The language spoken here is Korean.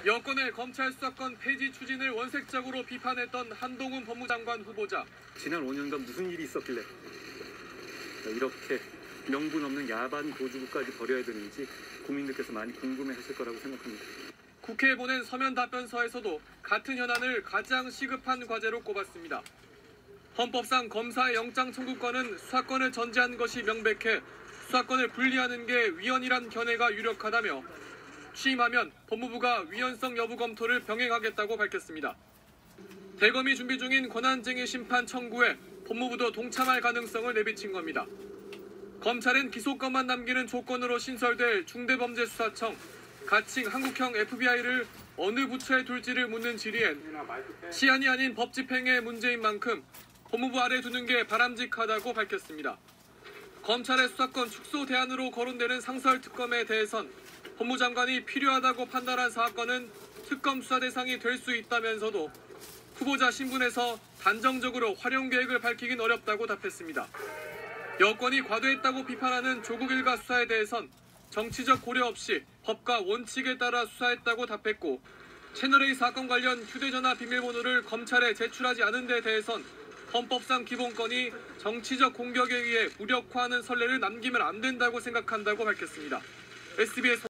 여권의 검찰 수사권 폐지 추진을 원색적으로 비판했던 한동훈 법무장관 후보자. 지난 5년간 무슨 일이 있었길래 이렇게 명분 없는 야반 고주부까지 벌여야 되는지 국민들께서 많이 궁금해하실 거라고 생각합니다. 국회에 보낸 서면 답변서에서도 같은 현안을 가장 시급한 과제로 꼽았습니다. 헌법상 검사의 영장 청구권은 수사권을 전제한 것이 명백해 수사권을 분리하는 게 위헌이란 견해가 유력하다며 취임하면 법무부가 위헌성 여부 검토를 병행하겠다고 밝혔습니다. 대검이 준비 중인 권한쟁의 심판 청구에 법무부도 동참할 가능성을 내비친 겁니다. 검찰은 기소권만 남기는 조건으로 신설될 중대범죄수사청, 가칭 한국형 FBI를 어느 부처에 둘지를 묻는 질의엔 시한이 아닌 법 집행의 문제인 만큼 법무부 아래 두는 게 바람직하다고 밝혔습니다. 검찰의 수사권 축소 대안으로 거론되는 상설특검에 대해선 법무장관이 필요하다고 판단한 사건은 특검 수사 대상이 될 수 있다면서도 후보자 신분에서 단정적으로 활용 계획을 밝히긴 어렵다고 답했습니다. 여권이 과도했다고 비판하는 조국 일가 수사에 대해선 정치적 고려 없이 법과 원칙에 따라 수사했다고 답했고 채널A 사건 관련 휴대전화 비밀번호를 검찰에 제출하지 않은 데 대해선 헌법상 기본권이 정치적 공격에 의해 무력화하는 선례를 남기면 안 된다고 생각한다고 밝혔습니다. SBS